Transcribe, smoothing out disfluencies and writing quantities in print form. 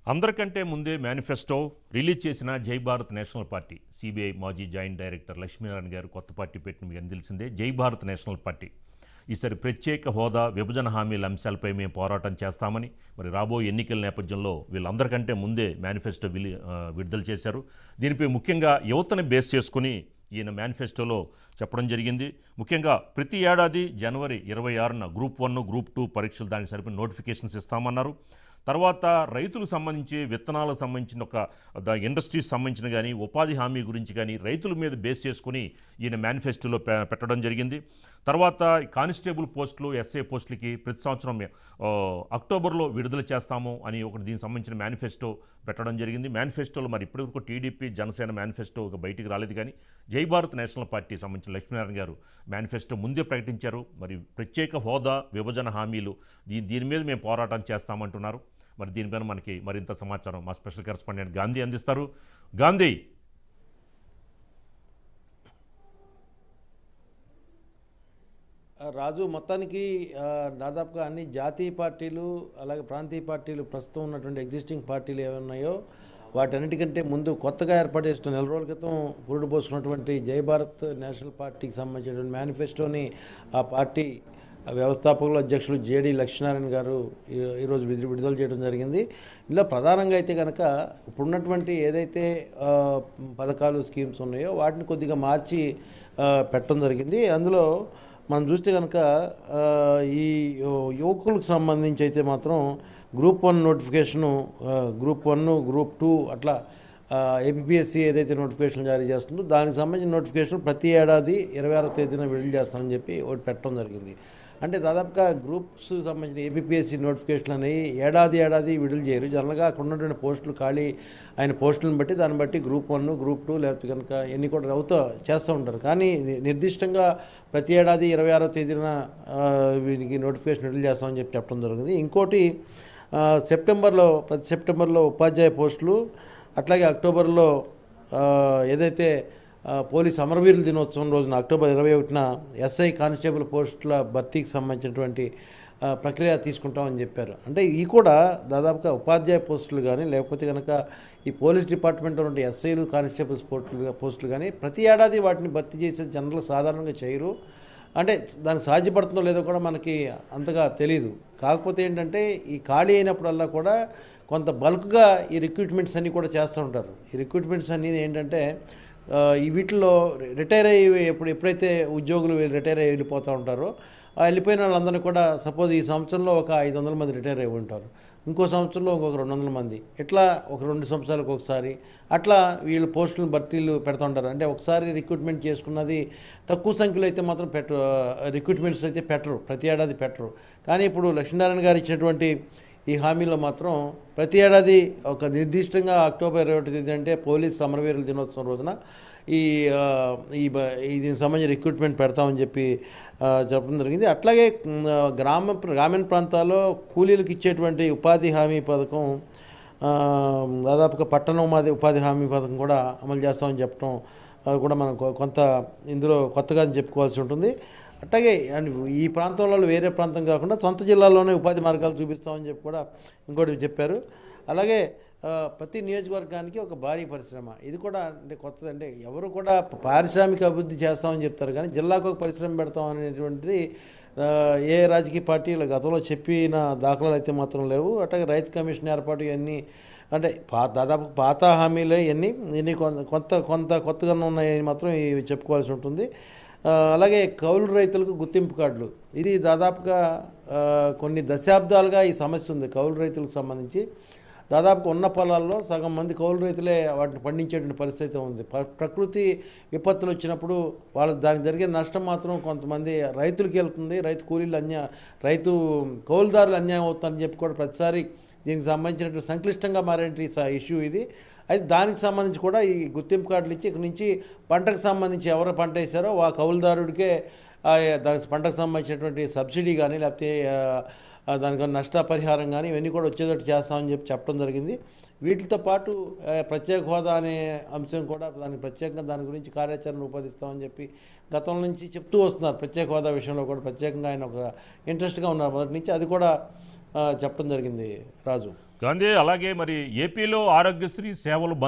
అందరికంటే ముందే manifesto release చేసిన Jai Bharat national party CBI మాజీ జాయింట్ డైరెక్టర్ లక్ష్మీనారాయణ గారు కొత్త పార్టీ పెట్టిన మీకు అని తెలిసిందే. జై భారత్ నేషనల్ పార్టీ ఈసారి ప్రత్యేక హోదా విభజన హామీల అంశాలపై మేము పోరాటం చేస్తామని మరి రాబోయే ఎన్నికల నేపథ్యంలో వీళ్ళందరికంటే ముందే మేనిఫెస్టో విడుదల చేశారు. దీనిపై ముఖ్యంగా యువతని బేస్ చేసుకుని ఈయన మేనిఫెస్టోలో చెప్పడం జరిగింది. ముఖ్యంగా ప్రతి ఏడాది జనవరి 26న గ్రూప్ 1 గ్రూప్ 2 పరీక్షలు దానికి సరిపోయిన నోటిఫికేషన్స్ ఇస్తామన్నారు. తర్వాత రైతులకు సంబంధించి విత్తనాలకు సంబంధించిన ఇండస్ట్రీస్ సంబంధించిన కానీ ఉపాధి హామీ గురించి కానీ రైతుల మీద బేస్ చేసుకుని ఈయన మేనిఫెస్టోలో పెట్టడం జరిగింది. తర్వాత కానిస్టేబుల్ పోస్టులు ఎస్ఐ పోస్టులకి ప్రతి సంవత్సరం అక్టోబర్లో విడుదల చేస్తాము అని ఒకటి దీనికి సంబంధించిన మేనిఫెస్టో పెట్టడం జరిగింది. మేనిఫెస్టోలో మరి ఇప్పటివరకు టీడీపీ జనసేన మేనిఫెస్టో బయటికి రాలేదు. కానీ జై భారత్ నేషనల్ పార్టీ సంబంధించిన లక్ష్మీనారాయణ గారు మేనిఫెస్టో ముందే ప్రకటించారు. మరి ప్రత్యేక హోదా విభజన హామీలు దీని మీద మేము పోరాటం చేస్తామంటున్నారు. మరి దీనిపైన మనకి మరింత సమాచారం మా స్పెషల్ కరెస్పాండెంట్ గాంధీ అందిస్తారు. గాంధీ, రాజు, మొత్తానికి దాదాపుగా అన్ని జాతీయ పార్టీలు అలాగే ప్రాంతీయ పార్టీలు ప్రస్తుతం ఉన్నటువంటి ఎగ్జిస్టింగ్ పార్టీలు ఏమున్నాయో వాటన్నిటికంటే ముందు కొత్తగా ఏర్పాటు చేసిన నెల రోజుల క్రితం పురుడు పోసుకున్నటువంటి జై భారత్ నేషనల్ పార్టీకి సంబంధించినటువంటి మేనిఫెస్టోని ఆ పార్టీ వ్యవస్థాపకుల అధ్యక్షులు జేడి లక్ష్మీనారాయణ గారు ఈరోజు విడుదల చేయడం జరిగింది. ఇందులో ప్రధానంగా అయితే కనుక ఇప్పుడున్నటువంటి ఏదైతే పథకాలు స్కీమ్స్ ఉన్నాయో వాటిని కొద్దిగా మార్చి పెట్టడం జరిగింది. అందులో మనం చూస్తే కనుక ఈ యువకులకు సంబంధించి అయితే మాత్రం గ్రూప్ 1 నోటిఫికేషను గ్రూప్ 1 గ్రూప్ 2 అట్లా ఏపీఎస్సీ ఏదైతే నోటిఫికేషన్ జారీ చేస్తుందో దానికి సంబంధించిన నోటిఫికేషన్ ప్రతి ఏడాది 26వ తేదీన విడుదల చేస్తామని చెప్పి ఒకటి పెట్టడం జరిగింది. అంటే దాదాపుగా గ్రూప్స్ సంబంధించిన ఏపీఎస్సీ నోటిఫికేషన్ అనేవి ఏడాది విడుదల చేయరు. జనరల్గా అక్కడ ఉన్నటువంటి పోస్టులు ఖాళీ ఆయన పోస్టులను బట్టి దాన్ని బట్టి గ్రూప్ 1 గ్రూప్ 2 లేకపోతే కనుక ఎన్ని కూడా చేస్తూ ఉంటారు. కానీ నిర్దిష్టంగా ప్రతి ఏడాది 26వ తేదీన వీనికి నోటిఫికేషన్ విడుదల చేస్తామని చెప్పి చెప్పడం జరిగింది. ఇంకోటి ప్రతి సెప్టెంబర్లో ఉపాధ్యాయ పోస్టులు, అట్లాగే అక్టోబర్లో ఏదైతే పోలీస్ అమరవీరుల దినోత్సవం రోజున అక్టోబర్ 21న ఎస్ఐ కానిస్టేబుల్ పోస్టుల భర్తీకి సంబంధించినటువంటి ప్రక్రియ తీసుకుంటామని చెప్పారు. అంటే ఈ కూడా దాదాపుగా ఉపాధ్యాయ పోస్టులు కానీ లేకపోతే కనుక ఈ పోలీస్ డిపార్ట్మెంట్లో ఉండే ఎస్ఐలు కానిస్టేబుల్స్ పోస్టులు కానీ ప్రతి ఏడాది వాటిని భర్తీ చేసే జనరల్ సాధారణంగా చేయరు. అంటే దానికి సాధ్యపడుతుందో లేదో కూడా మనకి అంతగా తెలియదు. కాకపోతే ఏంటంటే ఈ ఖాళీ అయినప్పుడల్లా కూడా కొంత బల్క్గా ఈ రిక్రూట్మెంట్స్ అన్నీ కూడా చేస్తూ ఉంటారు. ఈ రిక్రూట్మెంట్స్ అనేది ఏంటంటే ఈ వీటిలో రిటైర్ అయ్యి ఎప్పుడైతే ఉద్యోగులు రిటైర్ అయ్యి వెళ్ళిపోతూ ఉంటారో వెళ్ళిపోయిన వాళ్ళందరినీ కూడా సపోజ్ ఈ సంవత్సరంలో ఒక 500 మంది రిటైర్ అయ్యి ఉంటారు, ఇంకో సంవత్సరంలో ఇంకొక 200 మంది, ఇట్లా ఒక 2 సంవత్సరాలకు ఒకసారి అట్లా వీళ్ళు పోస్టులను భర్తీలు పెడుతూ ఉంటారు. అంటే ఒకసారి రిక్రూట్మెంట్ చేసుకున్నది తక్కువ సంఖ్యలో అయితే మాత్రం రిక్రూట్మెంట్స్ అయితే పెట్టరు, ప్రతి ఏడాది పెట్టరు. కానీ ఇప్పుడు లక్ష్మీనారాయణ గారు ఇచ్చినటువంటి ఈ హామీలో మాత్రం ప్రతి ఏడాది ఒక నిర్దిష్టంగా అక్టోబర్ 21వ తేదీ అంటే పోలీస్ అమరవీరుల దినోత్సవం రోజున దీనికి సంబంధించి రిక్రూట్మెంట్ పెడతామని చెప్పి చెప్పడం జరిగింది. అట్లాగే గ్రామీణ ప్రాంతాల్లో కూలీలకు ఇచ్చేటువంటి ఉపాధి హామీ పథకం, దాదాపుగా పట్టణ ఉపాధి హామీ పథకం కూడా అమలు చేస్తామని చెప్పడం కూడా మనం కొంత ఇందులో కొత్తగా చెప్పుకోవాల్సి ఉంటుంది. అట్లాగే ఈ ప్రాంతంలో వేరే ప్రాంతం కాకుండా సొంత జిల్లాలోనే ఉపాధి మార్గాలు చూపిస్తామని చెప్పి కూడా ఇంకోటి చెప్పారు. అలాగే ప్రతి నియోజకవర్గానికి ఒక భారీ పరిశ్రమ, ఇది కూడా అంటే కొత్తది. అంటే ఎవరు కూడా పారిశ్రామిక అభివృద్ధి చేస్తామని చెప్తారు కానీ జిల్లాకు ఒక పరిశ్రమ పెడతాం అనేటువంటిది ఏ రాజకీయ పార్టీలు గతంలో చెప్పిన దాఖలాలు అయితే మాత్రం లేవు. అట్లాగే రైతు కమిషన్ ఏర్పాటు ఇవన్నీ అంటే దాదాపు పాత హామీలే ఇవన్నీ కొత్తగా ఉన్నాయని మాత్రం ఇవి చెప్పుకోవాల్సి ఉంటుంది. అలాగే కౌలు రైతులకు గుర్తింపు కార్డులు, ఇది దాదాపుగా కొన్ని దశాబ్దాలుగా ఈ సమస్య ఉంది. కౌలు రైతులకు సంబంధించి దాదాపుగా ఉన్న పొలాల్లో సగం మంది కౌలు రైతులే వాటిని పండించేటువంటి పరిస్థితి ఉంది. ప్రకృతి విపత్తులు వచ్చినప్పుడు దానికి జరిగే నష్టం మాత్రం కొంతమంది రైతులకి వెళ్తుంది. రైతు కౌలుదారులు అన్యాయం అవుతుందని చెప్పి కూడా ప్రతిసారి దీనికి సంబంధించినటువంటి సంక్లిష్టంగా మారేటి ఇష్యూ ఇది. అయితే దానికి సంబంధించి కూడా ఈ గుర్తింపు కార్డులు ఇచ్చి ఇక్కడ నుంచి పంటకు సంబంధించి ఎవరు పంట వేశారో ఆ కౌలుదారుడికే దానికి పంటకు సంబంధించినటువంటి సబ్సిడీ కానీ లేకపోతే దానికి నష్టపరిహారం కానీ ఇవన్నీ కూడా వచ్చేటట్టు చేస్తామని చెప్పి చెప్పడం జరిగింది. వీటితో పాటు ప్రత్యేక హోదా అనే అంశం కూడా ప్రత్యేకంగా దాని గురించి కార్యాచరణ రూపొందిస్తామని చెప్పి గతం నుంచి చెప్తూ వస్తున్నారు. ప్రత్యేక హోదా విషయంలో కూడా ప్రత్యేకంగా ఆయన ఒక ఇంట్రెస్ట్గా ఉన్నారు మొదటి నుంచి. అది కూడా చెప్పడం జరిగింది రాజు. గాంధీ అలాగే మరి ఏపీలో ఆరోగ్యశ్రీ సేవలు